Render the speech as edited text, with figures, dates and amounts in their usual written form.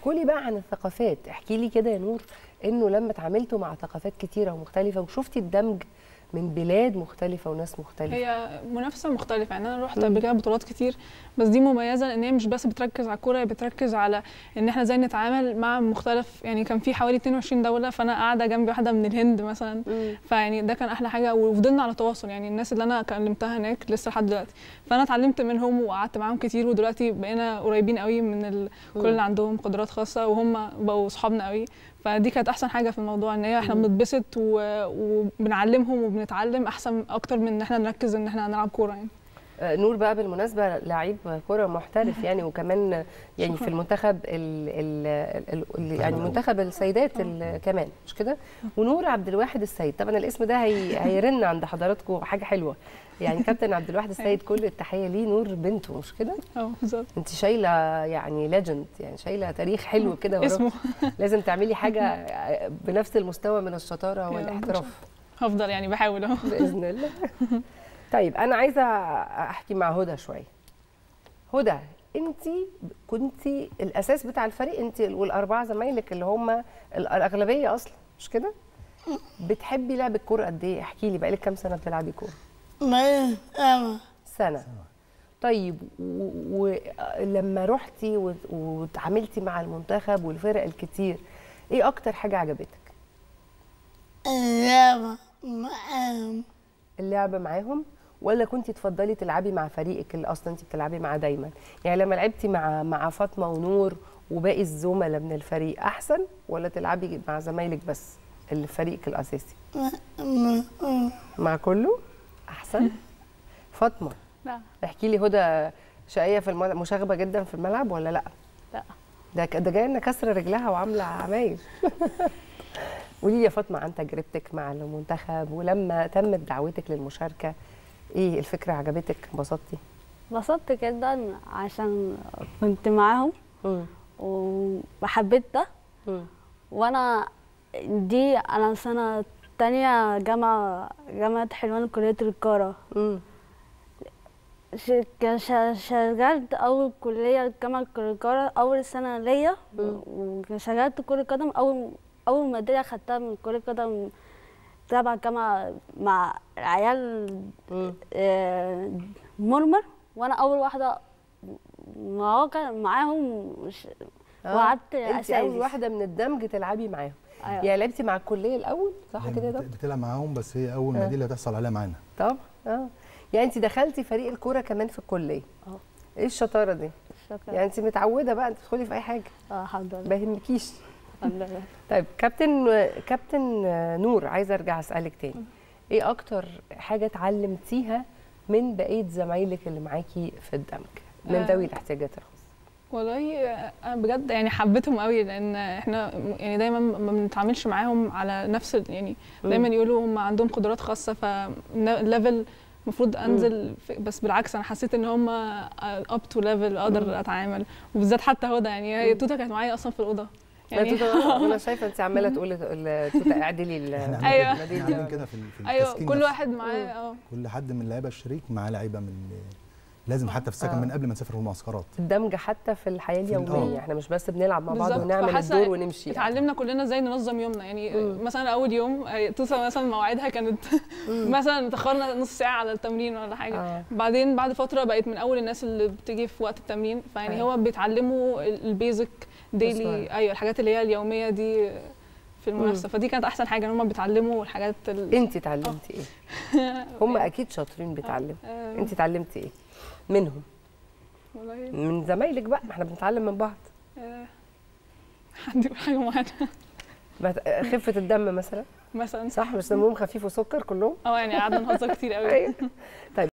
احكوا لي بقى عن الثقافات، احكي لي كده يا نور انه لما اتعاملتوا مع ثقافات كتيره ومختلفه وشفتي الدمج من بلاد مختلفه وناس مختلفه. هي منافسه مختلفه، يعني انا رحت قبل كده بطولات كتير، بس دي مميزه لان هي مش بس بتركز على الكوره، هي بتركز على ان احنا ازاي نتعامل مع مختلف. يعني كان في حوالي 22 دوله، فانا قاعده جنبي واحده من الهند مثلا، فيعني ده كان احلى حاجه، وفضلنا على تواصل. يعني الناس اللي انا كلمتها هناك لسه لحد دلوقتي، فانا اتعلمت منهم وقعدت معاهم كتير، ودلوقتي بقينا قريبين قوي من كل اللي عندهم قدرات خاصه، وهم بقوا صحابنا قوي. فدي كانت احسن حاجه في الموضوع، ان هي احنا بنتبسط وبنعلمهم وبنتعلم احسن اكتر من ان احنا نركز ان احنا نلعب كوره. يعني نور بقى بالمناسبه لعيب كوره محترف يعني، وكمان يعني في المنتخب يعني منتخب السيدات كمان، مش كده؟ ونور عبد الواحد السيد، طبعا الاسم ده هيرن عند حضراتكم حاجه حلوه يعني. كابتن عبد الواحد السيد كل التحيه ليه، نور بنته مش كده؟ بالظبط. انت شايله يعني ليجند، يعني شايله تاريخ حلو كده اسمه لازم تعملي حاجه بنفس المستوى من الشطاره والاحتراف. هفضل يعني بحاول اهو باذن الله. طيب انا عايزه احكي مع هدى شويه. هدى، انت كنتي الاساس بتاع الفريق، انت والاربعه زمايلك اللي هم الاغلبيه اصلا، مش كده؟ بتحبي لعب الكوره قد ايه؟ احكي لي، بقالك كام سنه بتلعبي كوره؟ سنه. طيب ولما رحتي وتعاملتي مع المنتخب والفرق الكتير، ايه اكتر حاجه عجبتك؟ اللعبه معاهم، ولا كنتي تفضلي تلعبي مع فريقك اللي اصلا انت بتلعبي معاه دايما؟ يعني لما لعبتي مع فاطمه ونور وباقي الزملاء من الفريق احسن، ولا تلعبي مع زمايلك بس اللي في فريقك الاساسي؟ مع كله احسن. فاطمه، لا احكي لي، هدى شقيه في مشاغبه جدا في الملعب ولا لا؟ لا، ده جايه لنا كسر رجلها وعامله عمايل. قولي لي يا فاطمه عن تجربتك مع المنتخب، ولما تمت دعوتك للمشاركه ايه الفكره؟ عجبتك؟ انبسطتي؟ انبسطت جدا عشان كنت معاهم وحبيت ده. وانا انا سنه تانية جامعه حلوان كليه القاهره. شغلت اول كليه جامعه القاهره، اول سنه ليا، وشغلت كره قدم. اول ميداليه خدتها من كره قدم تبع الجامعه مع العيال مرمر، وانا اول واحده معاهم وقعدت انت اول واحده من الدمج تلعبي معاهم. أيوة. يعني لعبتي مع الكليه الاول صح كده يا دكتور؟ بتلعب معاهم، بس هي اول ميداليه تحصل عليها معانا. طب يعني انت دخلتي فريق الكوره كمان في الكليه. ايه الشطاره دي؟ يعني انت متعوده بقى انت تدخلي في اي حاجه. الحمد لله. ما يهمكيش. الحمد لله. طيب كابتن نور، عايزه ارجع اسالك تاني، ايه اكتر حاجه اتعلمتيها من بقيه زمايلك اللي معاكي في الدمج من ذوي الاحتياجات الخاصه؟ والله انا بجد يعني حبيتهم قوي، لان احنا يعني دايما ما بنتعاملش معاهم على نفس يعني دايما يقولوا هم عندهم قدرات خاصه، فالليفل المفروض انزل بس بالعكس انا حسيت ان هم اب تو ليفل اقدر اتعامل. وبالذات حتى هدى، يعني هي توته كانت معايا اصلا في الاوضه. يعني انا شايفه انت عماله تقولي توته اعدلي. ايوه احنا كده في ايوه كل واحد معاه كل حد من اللعيبه الشريك معاه لعيبه من لازم حتى في السكن من قبل ما نسافر المعسكرات. الدمج حتى في الحياه اليوميه، احنا مش بس بنلعب مع بعض ونعمل الدور ونمشي. اتعلمنا كلنا ازاي ننظم يومنا. يعني مثلا اول يوم توصل مثلا مواعيدها كانت مثلا تاخرنا نص ساعه على التمرين ولا حاجه. بعدين بعد فتره بقت من اول الناس اللي بتيجي في وقت التمرين، فيعني هو بيتعلموا البيزك ديلي. ايوه الحاجات اللي هي اليوميه دي في المنافسه. فدي كانت احسن حاجه ان هم بيتعلموا الحاجات. انت اتعلمتي ايه؟ هم اكيد شاطرين بيتعلموا. انت اتعلمتي ايه منهم؟ والله من زمايلك بقى، ما احنا بنتعلم من بعض. عندي حاجه معينه خفه الدم مثلا مثلا صح؟ مش دمهم خفيف وسكر كلهم؟ يعني قعدنا نهزر كتير قوي. طيب